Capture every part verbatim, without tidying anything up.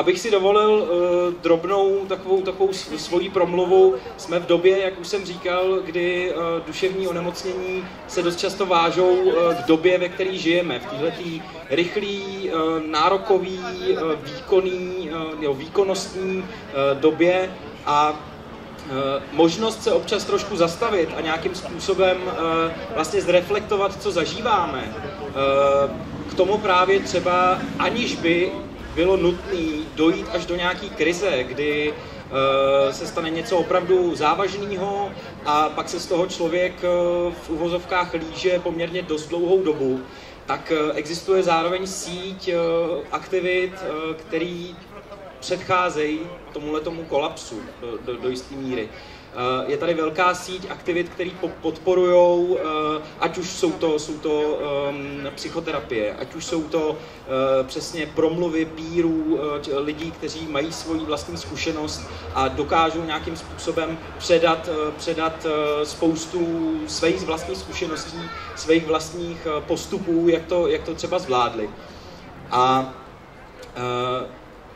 abych si dovolil uh, drobnou takovou, takovou svoji promluvu, jsme v době, jak už jsem říkal, kdy uh, duševní onemocnění se dost často vážou uh, k době, ve které žijeme, v této rychlý, uh, nárokový, uh, výkonný, uh, jo, výkonnostní uh, době a možnost se občas trošku zastavit a nějakým způsobem vlastně zreflektovat, co zažíváme. K tomu právě třeba, aniž by bylo nutné dojít až do nějaké krize, kdy se stane něco opravdu závažného a pak se z toho člověk v uvozovkách líže poměrně dost dlouhou dobu, tak existuje zároveň síť aktivit, který předcházejí tomuhletomu kolapsu do, do, do jisté míry. Je tady velká síť aktivit, které podporují, ať už jsou to, jsou to um, psychoterapie, ať už jsou to uh, přesně promluvy pírů, uh, lidí, kteří mají svoji vlastní zkušenost a dokážou nějakým způsobem předat, uh, předat uh, spoustu svých vlastních zkušeností, svých vlastních uh, postupů, jak to, jak to třeba zvládli. A uh,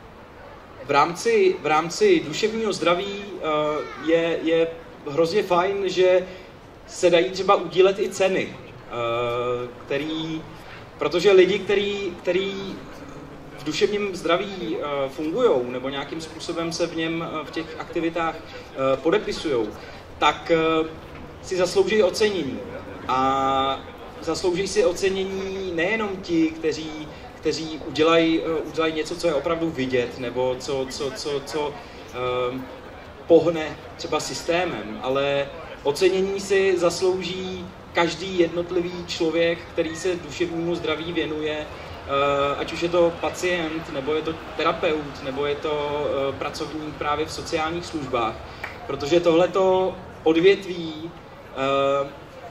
V rámci, v rámci duševního zdraví uh, je, je hrozně fajn, že se dají třeba udílet i ceny, uh, který, protože lidi, který, který v duševním zdraví uh, fungují nebo nějakým způsobem se v něm uh, v těch aktivitách uh, podepisují, tak uh, si zaslouží ocenění. A zaslouží si ocenění nejenom ti, kteří kteří udělají, udělají něco, co je opravdu vidět, nebo co, co, co, co um, pohne třeba systémem, ale ocenění si zaslouží každý jednotlivý člověk, který se duševnímu zdraví věnuje, uh, ať už je to pacient, nebo je to terapeut, nebo je to uh, pracovník právě v sociálních službách, protože tohleto odvětví uh,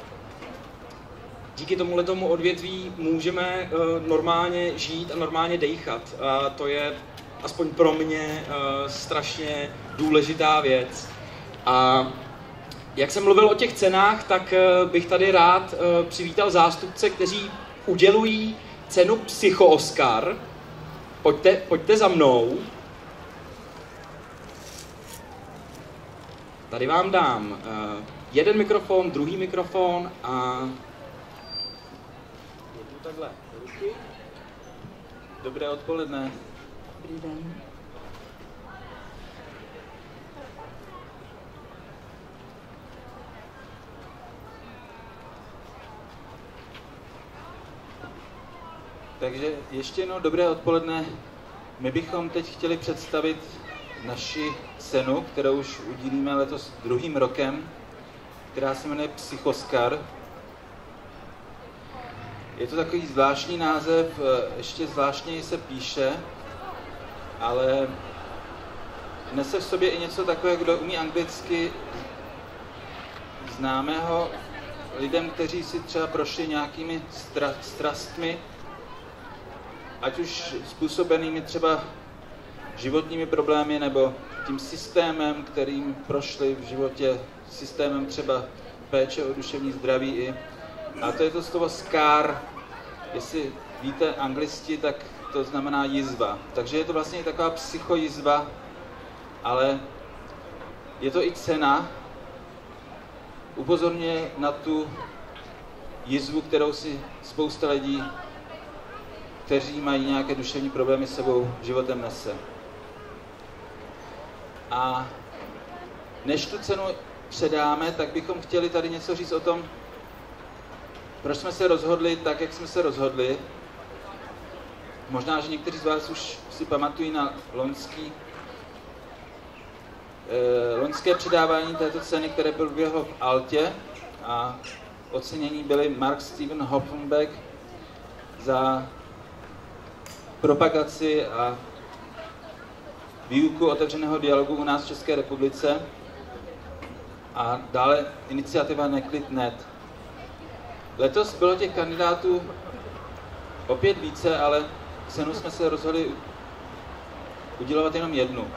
díky tomuhletomu odvětví můžeme uh, normálně žít a normálně dejchat. A to je aspoň pro mě uh, strašně důležitá věc. A jak jsem mluvil o těch cenách, tak uh, bych tady rád uh, přivítal zástupce, kteří udělují cenu Psycho-Oskar. Pojďte, pojďte za mnou. Tady vám dám uh, jeden mikrofon, druhý mikrofon a takhle, ruky. Dobré odpoledne. Dobrý den. Takže ještě jednou dobré odpoledne. My bychom teď chtěli představit naši cenu, kterou už udílíme letos druhým rokem, která se jmenuje Psycho-Oskar. Je to takový zvláštní název, ještě zvláštněji se píše, ale nese v sobě i něco takového, kdo umí anglicky, známého lidem, kteří si třeba prošli nějakými stra- strastmi, ať už způsobenými třeba životními problémy nebo tím systémem, kterým prošli v životě, systémem třeba péče o duševní zdraví i. A to je to slovo scar, jestli víte anglicky, tak to znamená jizva. Takže je to vlastně taková psychojizva, ale je to i cena, upozorňuje na tu jizvu, kterou si spousta lidí, kteří mají nějaké duševní problémy s sebou, životem nese. A než tu cenu předáme, tak bychom chtěli tady něco říct o tom, proč jsme se rozhodli tak, jak jsme se rozhodli. Možná, že někteří z vás už si pamatují na loňský, eh, loňské předávání této ceny, které proběhlo v Altě, a ocenění byli Mark Steven Hoppenbeck za propagaci a výuku otevřeného dialogu u nás v České republice a dále iniciativa Neklid tečka net. Letos bylo těch kandidátů opět více, ale cenu jsme se rozhodli udělovat jenom jednu.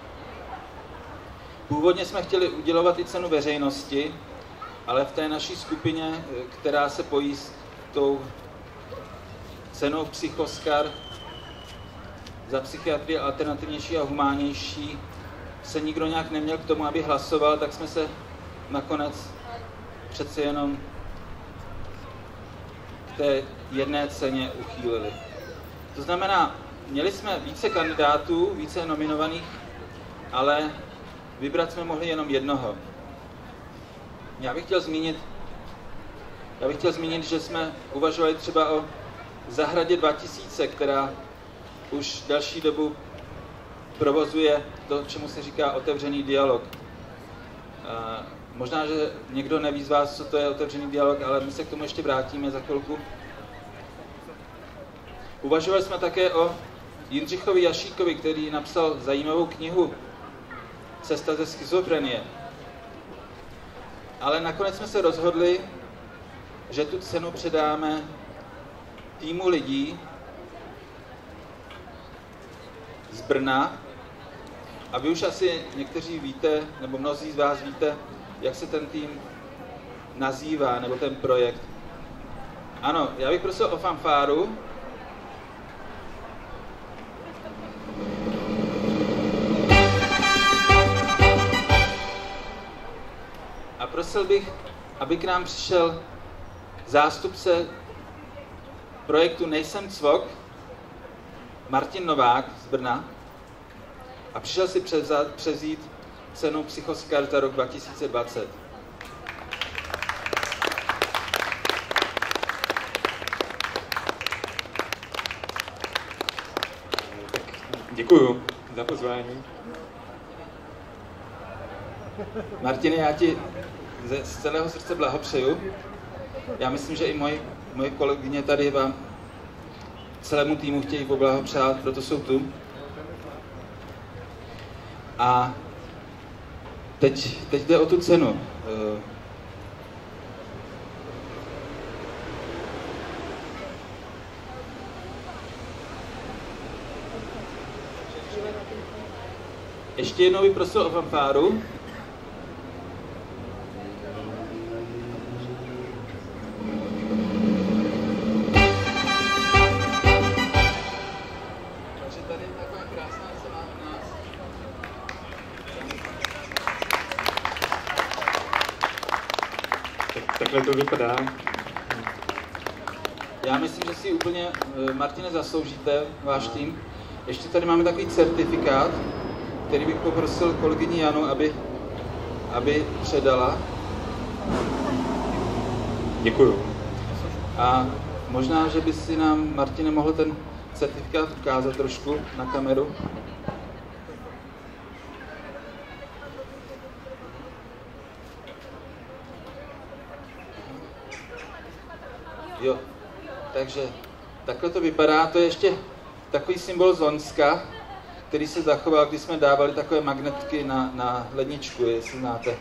Původně jsme chtěli udělovat i cenu veřejnosti, ale v té naší skupině, která se pojí s tou cenou Psycho-Oskar, za psychiatrii alternativnější a humánnější se nikdo nějak neměl k tomu, aby hlasoval, tak jsme se nakonec přece jenom k té jedné ceně uchýlili. To znamená, měli jsme více kandidátů, více nominovaných, ale vybrat jsme mohli jenom jednoho. Já bych chtěl zmínit, já bych chtěl zmínit, že jsme uvažovali třeba o Zahradě dva tisíce, která už další dobu provozuje to, čemu se říká otevřený dialog. A možná, že někdo neví z vás, co to je otevřený dialog, ale my se k tomu ještě vrátíme za chvilku. Uvažovali jsme také o Jindřichovi Jašíkovi, který napsal zajímavou knihu Cesta ze schizofrenie. Ale nakonec jsme se rozhodli, že tu cenu předáme týmu lidí z Brna. A vy už asi někteří víte, nebo mnozí z vás víte, jak se ten tým nazývá, nebo ten projekt. Ano, já bych prosil o fanfáru. A prosil bych, aby k nám přišel zástupce projektu Nejsem cvok, Martin Novák z Brna, a přišel si převzít cenu Psychoskar za rok dva tisíce dvacet. Děkuju za pozvání. Martine, já ti ze, z celého srdce blahopřeju. Já myslím, že i moji, moje kolegyně tady vám celému týmu chtějí poblahopřát, proto jsou tu. A teď, teď jde o tu cenu. Ještě jednou bych prosil o fanfáru. Takhle to vypadá. Já myslím, že si úplně, Martine, zasloužíte, váš tým. Ještě tady máme takový certifikát, který bych poprosil kolegyni Janu, aby, aby předala. Děkuju. A možná, že by si nám, Martine, mohl ten certifikát ukázat trošku na kameru. Jo, takže takhle to vypadá, to je ještě takový symbol z Loňska, který se zachoval, když jsme dávali takové magnetky na, na ledničku, jestli znáte.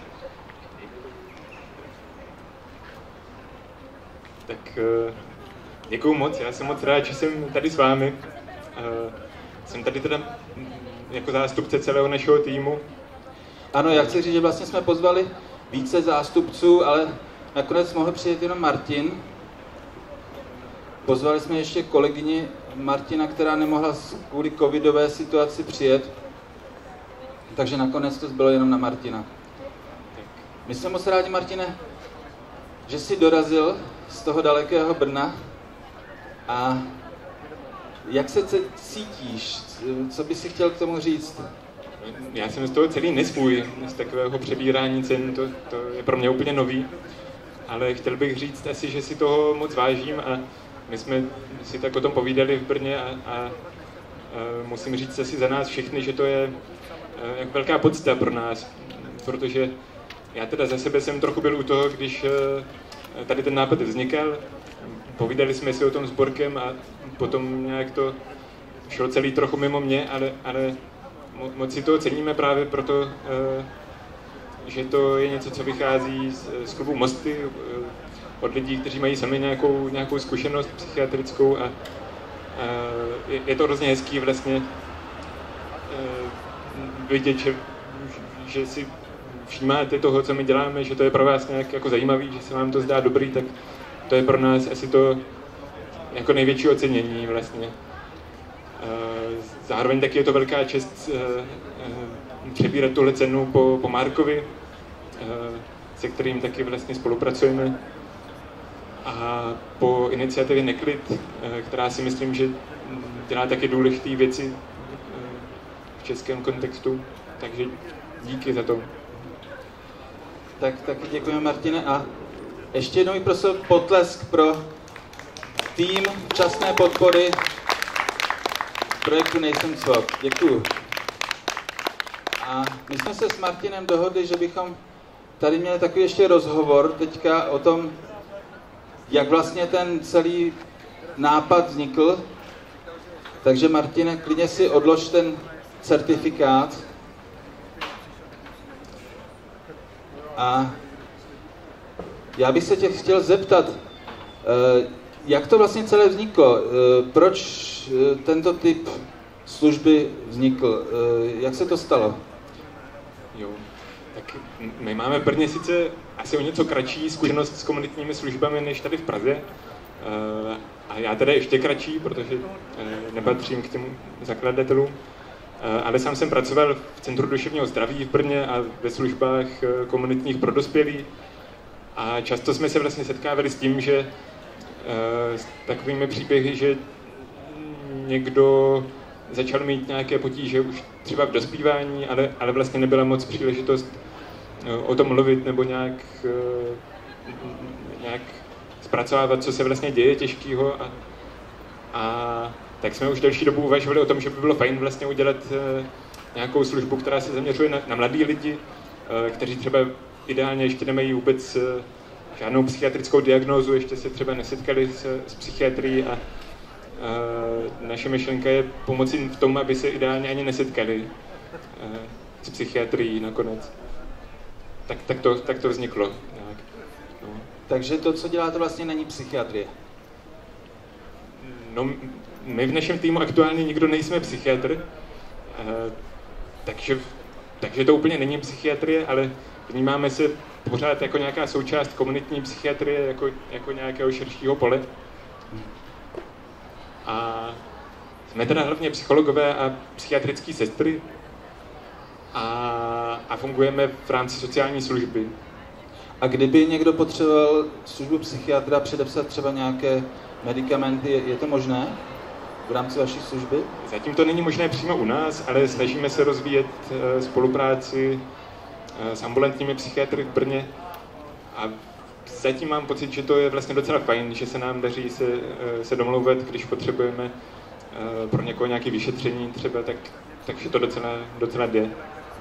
Tak děkuju moc, já jsem moc rád, že jsem tady s vámi. Jsem tady teda jako zástupce celého našeho týmu. Ano, já chci říct, že vlastně jsme pozvali více zástupců, ale nakonec mohl přijet jenom Martin. Pozvali jsme ještě kolegyni Martina, která nemohla kvůli covidové situaci přijet, takže nakonec to zbylo jenom na Martina. My jsme moc rádi, Martine, že jsi dorazil z toho dalekého Brna. A jak se cítíš? Co bys si chtěl k tomu říct? Já jsem z toho celý nesvůj, z takového přebírání cen, to, to je pro mě úplně nový. Ale chtěl bych říct asi, že si toho moc vážím a my jsme si tak o tom povídali v Brně a, a, a musím říct asi za nás všechny, že to je jak velká podsta pro nás, protože já teda za sebe jsem trochu byl u toho, když tady ten nápad vznikal, povídali jsme si o tom s Borkem a potom nějak to šlo celý trochu mimo mě, ale, ale moc si toho ceníme právě proto, že to je něco, co vychází z, z klubu Mosty, od lidí, kteří mají sami nějakou, nějakou zkušenost psychiatrickou a, a je, je to hrozně hezký vlastně vidět, že, že si všímáte toho, co my děláme, že to je pro vás nějak jako zajímavý, že se vám to zdá dobrý, tak to je pro nás asi to jako největší ocenění vlastně. Zároveň taky je to velká čest přebírat tuhle cenu po, po Markovi, se kterým taky vlastně spolupracujeme. A po iniciativě Neklid, která si myslím, že dělá taky důležité věci v českém kontextu. Takže díky za to. Tak taky děkujeme, Martine. A ještě jednou mi prosím potlesk pro tým včasné podpory projektu Nejsem cvok. Děkuju. A my jsme se s Martinem dohodli, že bychom tady měli takový ještě rozhovor teďka o tom, jak vlastně ten celý nápad vznikl. Takže Martine, klidně si odlož ten certifikát. A já bych se tě chtěl zeptat, jak to vlastně celé vzniklo? Proč tento typ služby vznikl? Jak se to stalo? Jo, tak my máme v Brně sice asi o něco kratší zkušenost s komunitními službami než tady v Praze. A já teda ještě kratší, protože nepatřím k těm zakladatelům. Ale sám jsem pracoval v Centru duševního zdraví v Brně a ve službách komunitních pro dospělí. A často jsme se vlastně setkávali s tím, že s takovými příběhy, že někdo začal mít nějaké potíže už třeba v dospívání, ale, ale vlastně nebyla moc příležitost o tom mluvit nebo nějak, nějak zpracovávat, co se vlastně děje těžkého. A, a tak jsme už delší dobu uvažovali o tom, že by bylo fajn vlastně udělat nějakou službu, která se zaměřuje na, na mladý lidi, kteří třeba ideálně ještě nemají vůbec žádnou psychiatrickou diagnózu, ještě se třeba nesetkali s, s psychiatrií a, a naše myšlenka je pomoci v tom, aby se ideálně ani nesetkali a, s psychiatrií nakonec. Tak, tak, to, tak to vzniklo. Tak, no. Takže to, co děláte, vlastně není psychiatrie? No, my v našem týmu aktuálně nikdo nejsme psychiatr, a, takže, takže to úplně není psychiatrie, ale vnímáme se pořád jako nějaká součást komunitní psychiatrie, jako, jako nějakého širšího pole. A jsme teda hlavně psychologové a psychiatrické sestry a, a fungujeme v rámci sociální služby. A kdyby někdo potřeboval službu psychiatra předepsat třeba nějaké medicamenty, je, je to možné v rámci vaší služby? Zatím to není možné přímo u nás, ale snažíme se rozvíjet uh, spolupráci s ambulantními psychiatry v Brně a zatím mám pocit, že to je vlastně docela fajn, že se nám daří se, se domlouvat, když potřebujeme pro někoho nějaké vyšetření třeba, tak, takže to docela, docela jde.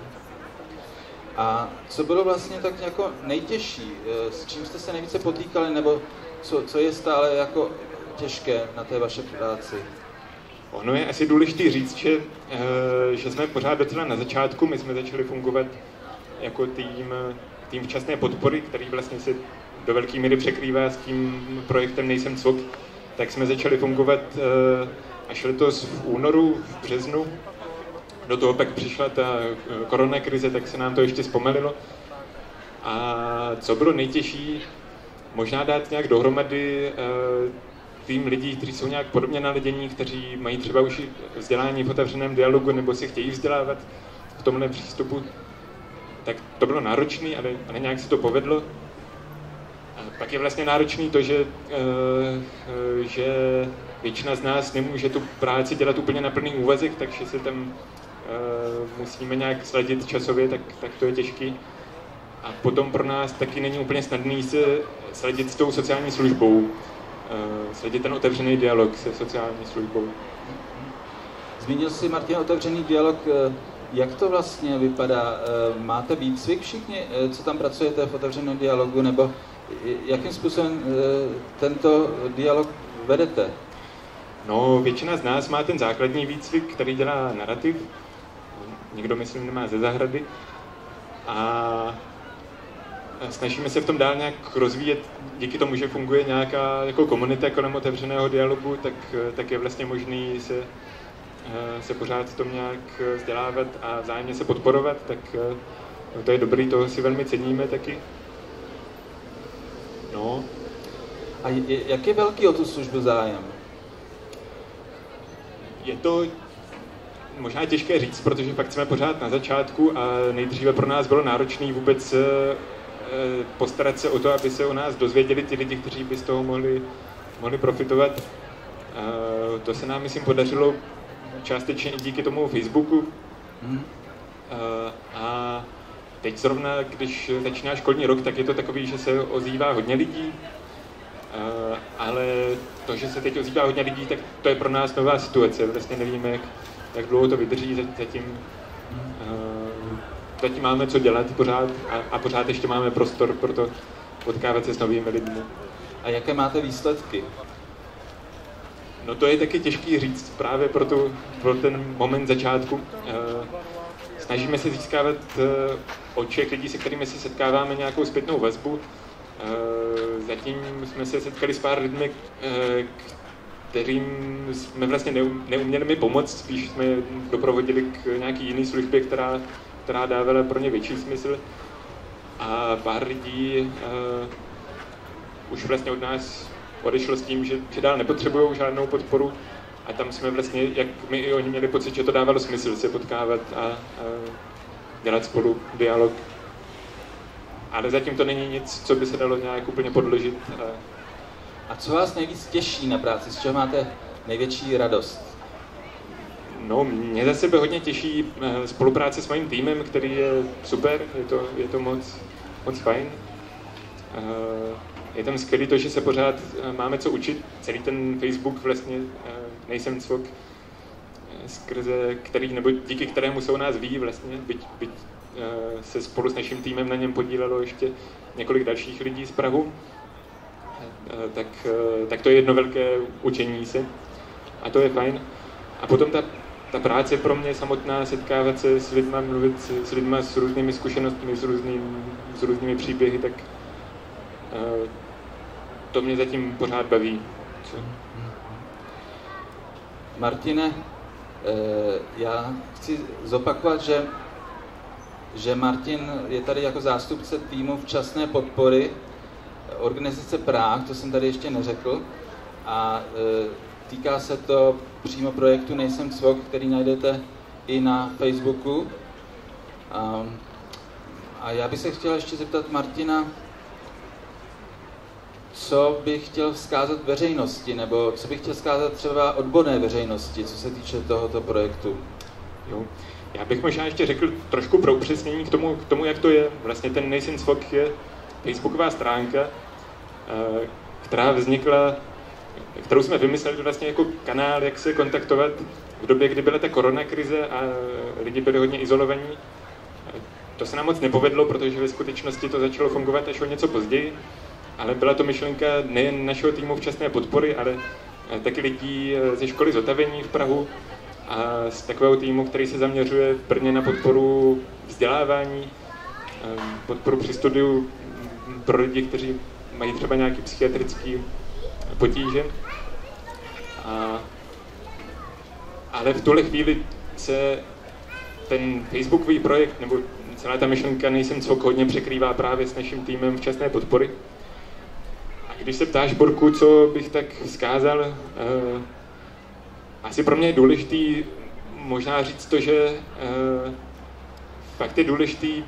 A co bylo vlastně tak jako nejtěžší? S čím jste se nejvíce potýkali, nebo co, co je stále jako těžké na té vaší práci? Ono je asi důležité říct, že, že jsme pořád docela na začátku, my jsme začali fungovat jako tým, tým včasné podpory, který vlastně se do velké míry překrývá s tím projektem Nejsem cvok, tak jsme začali fungovat až letos v únoru, v březnu. Do toho pak přišla ta korona krize, tak se nám to ještě zpomalilo. A co bylo nejtěžší, možná dát nějak dohromady tým lidí, kteří jsou nějak podobně naladění, kteří mají třeba už vzdělání v otevřeném dialogu nebo se chtějí vzdělávat v tomhle přístupu. Tak to bylo náročné, ale, ale nějak se to povedlo. A pak je vlastně náročný to, že, uh, že většina z nás nemůže tu práci dělat úplně na plný úvazek, takže se tam uh, musíme nějak sladit časově, tak, tak to je těžký. A potom pro nás taky není úplně snadný se sladit s tou sociální službou, uh, sladit ten otevřený dialog se sociální službou. Zmínil jsi, Martin, otevřený dialog. Jak to vlastně vypadá? Máte výcvik všichni, co tam pracujete v otevřeném dialogu, nebo jakým způsobem tento dialog vedete? No, většina z nás má ten základní výcvik, který dělá Narrativ. Nikdo, myslím, nemá ze zahrady. A snažíme se v tom dál nějak rozvíjet. Díky tomu, že funguje nějaká jako komunita kolem otevřeného dialogu, tak, tak je vlastně možný se se pořád v tom nějak vzdělávat a vzájemně se podporovat, tak to je dobrý, toho si velmi ceníme taky. No. A jak je velký o tu službu zájem? je to možná těžké říct, protože fakt jsme pořád na začátku a nejdříve pro nás bylo náročné vůbec postarat se o to, aby se o nás dozvěděli ti lidi, kteří by z toho mohli, mohli profitovat. To se nám, myslím, podařilo částečně i díky tomu Facebooku. Mm. A teď zrovna, když začíná školní rok, tak je to takový, že se ozývá hodně lidí. Ale to, že se teď ozývá hodně lidí, tak to je pro nás nová situace. Vlastně nevíme, jak, jak dlouho to vydrží. Zatím, zatím máme co dělat pořád a, a pořád ještě máme prostor pro to potkávat se s novými lidmi. A jaké máte výsledky? No to je taky těžký říct právě pro, tu, pro ten moment začátku. Snažíme se získávat od všech lidí, se kterými se setkáváme, nějakou zpětnou vazbu. Zatím jsme se setkali s pár lidmi, kterým jsme vlastně neuměli mi pomoct, spíš jsme doprovodili k nějaký jiný službě, která, která dávala pro ně větší smysl. A pár lidí uh, už vlastně od nás odešlo s tím, že, že dál nepotřebují žádnou podporu. A tam jsme vlastně, jak my i oni měli pocit, že to dávalo smysl se potkávat a, a dělat spolu dialog. Ale zatím to není nic, co by se dalo nějak úplně podložit. A, a co vás nejvíc těší na práci? Z čeho máte největší radost? No, mě za sebe hodně těší spolupráce s mým týmem, který je super, je to, je to moc, moc fajn. Je tam skvělé to, že se pořád máme co učit. Celý ten Facebook vlastně, nejsem cvok, skrze který, nebo díky kterému se o nás ví vlastně, byť, byť se spolu s naším týmem na něm podílelo ještě několik dalších lidí z Prahu. Tak, tak to je jedno velké učení se a to je fajn. A potom ta, ta práce pro mě samotná, setkávat se s lidma, mluvit s, s lidma s různými zkušenostmi, s, různým, s různými příběhy, tak uh, to mě zatím pořád baví. Co? Martine, já chci zopakovat, že, že Martin je tady jako zástupce týmu včasné podpory organizace Práh, to jsem tady ještě neřekl, a týká se to přímo projektu Nejsem cvok, který najdete i na Facebooku. A, a já bych se chtěl ještě zeptat Martina, co bych chtěl vzkázat veřejnosti, nebo co bych chtěl vzkázat třeba odborné veřejnosti, co se týče tohoto projektu. Jo. Já bych možná ještě řekl trošku pro upřesnění k tomu, k tomu, jak to je. Vlastně ten Nejsem cvok je facebooková stránka, která vznikla, kterou jsme vymysleli vlastně jako kanál, jak se kontaktovat v době, kdy byla ta koronakrize a lidi byli hodně izolovaní. To se nám moc nepovedlo, protože ve skutečnosti to začalo fungovat až o něco později, ale byla to myšlenka nejen našeho týmu včasné podpory, ale taky lidí ze školy zotavení v Prahu a z takového týmu, který se zaměřuje v Brně na podporu vzdělávání, podporu při studiu pro lidi, kteří mají třeba nějaký psychiatrický potíže. A, ale v tuhle chvíli se ten facebookový projekt, nebo celá ta myšlenka Nejsem cvok hodně překrývá právě s naším týmem včasné podpory. A když se ptáš, Borku, co bych tak vzkázal, eh, asi pro mě je důležitý možná říct to, že eh, fakt je důležitý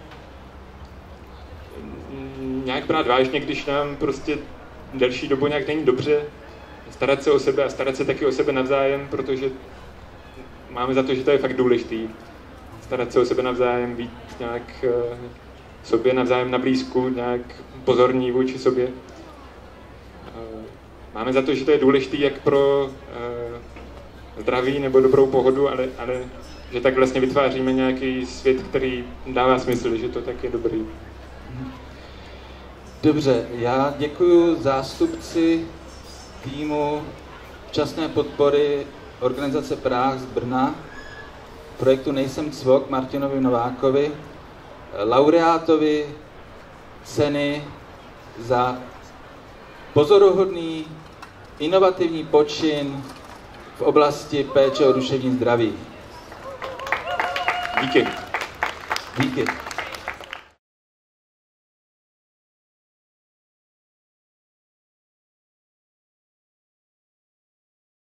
nějak brát vážně, když nám prostě delší dobu nějak není dobře, starat se o sebe a starat se taky o sebe navzájem, protože máme za to, že to je fakt důležitý. Starat se o sebe navzájem, být nějak uh, sobě navzájem na blízku, nějak pozorní vůči sobě. Uh, máme za to, že to je důležitý jak pro uh, zdraví nebo dobrou pohodu, ale, ale že tak vlastně vytváříme nějaký svět, který dává smysl, že to tak je dobrý. Dobře, já děkuji zástupci týmu včasné podpory organizace Práh z Brna, projektu Nejsem cvok, Martinovi Novákovi, laureátovi ceny za pozoruhodný, inovativní počin v oblasti péče o duševní zdraví. Díky. Díky.